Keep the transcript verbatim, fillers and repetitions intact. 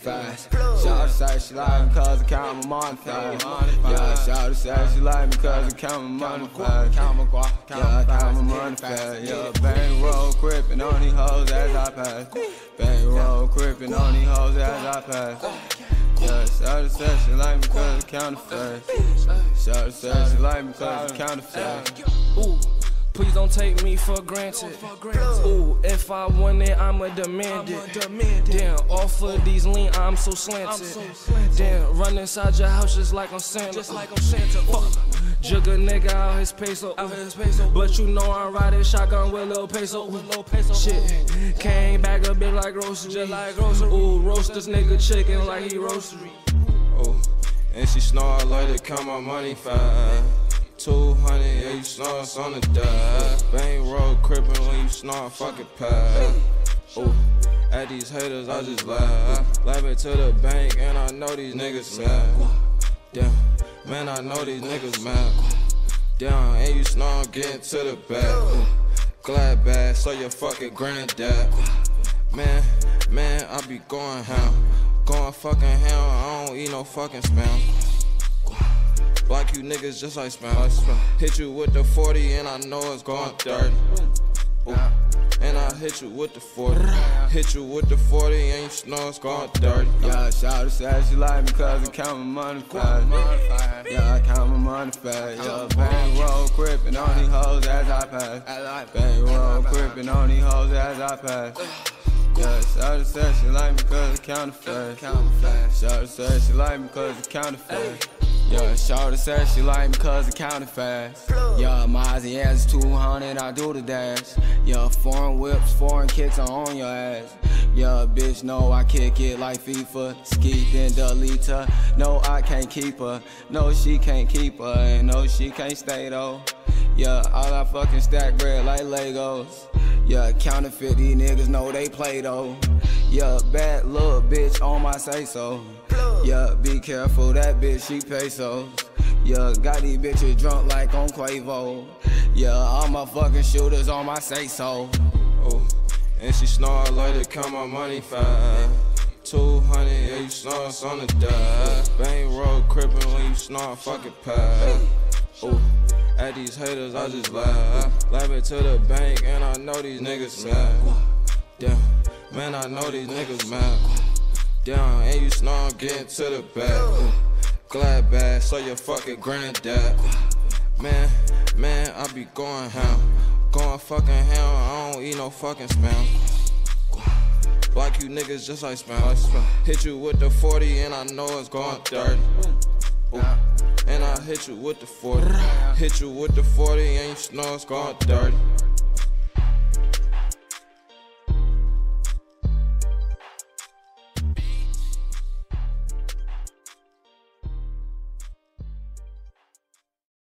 fast. Shawty say she like me cause I count my money fast. Yeah, shawty say she like me cause I count my money fast. Yeah, I count my money fast. Yeah, bang roll crippin' on these hoes as I pass. Bang roll crippin' on these hoes as I pass. Yeah, shawty say she like me cause I count fast. Shawty say she like me cause I count fast. Ooh. Please don't take me for granted. Ooh, if I want it, I'ma demand it. Damn, off of these lean, I'm so slanted. Damn, run inside your house just like I'm Santa. Fuck, jug a nigga out his peso. But you know I'm riding shotgun with Lil Peso. Shit, Kane bag a bit like grocery. Ooh, roast this nigga chicken like he roastery. Oh, and she snore like to count my money fast. Two hundred, yeah, you snore, it's on the dime. Bang roll crippin' when you snore, fuck it pass. Ooh, at these haters, I just laugh. Laugh it to the bank, and I know these niggas mad. Damn, man, I know these niggas mad. Damn, and you snore, getting to the back. Glad bag, so your fucking granddad. Man, man, I be going ham. Going fucking ham, I don't eat no fucking spam. Block you niggas just like spam. Hit you with the forty and I know it's going thirty. Ooh. And I hit you with the forty. Hit you with the forty and you know it's going thirty. Yeah, shawty say she like me cause I count my money fast. Yeah, I count my money fast. Yeah, bang roll crippin' on these hoes as I pass. Bang roll crippin' on these hoes as I pass. Yeah, shawty say she like me cause I count fast. Shawty say she like me cause I count fast. Yeah, shawty said she like me cause I counted fast. Yeah, Mozzie ass two hundred, I do the dash. Yeah, foreign whips, foreign kicks, I'm on your ass. Yeah, bitch, no, I kick it like FIFA. Skeet then delete her. No, I can't keep her. No, she can't keep her. And no, she can't stay though. Yeah, all I fucking stack bread like Legos. Yeah, counterfeit, these niggas know they play though. Yeah, bad little bitch on my say so. Yeah, be careful, that bitch, she pesos. Yeah, got these bitches drunk like on Quavo. Yeah, all my fucking shooters on my say so. Oh, and she snore like to count my money fast. Two hundred, yeah, you snore, it's on the dime. Bang roll crippin' when you snore, fuck it pass. Oh, at these haters, I just laugh. Laugh it to the bank, and I know these niggas mad. Damn, man, I know these niggas mad. Down and you snore, getting to the back. Glad bag, so your fucking granddad. Man, man, I be going ham. Going fucking ham, I don't eat no fucking spam. Block you niggas just like spam. Hit you with the forty and I know it's going thirty. Ooh. And I hit you with the forty. Hit you with the forty and you know it's going thirty.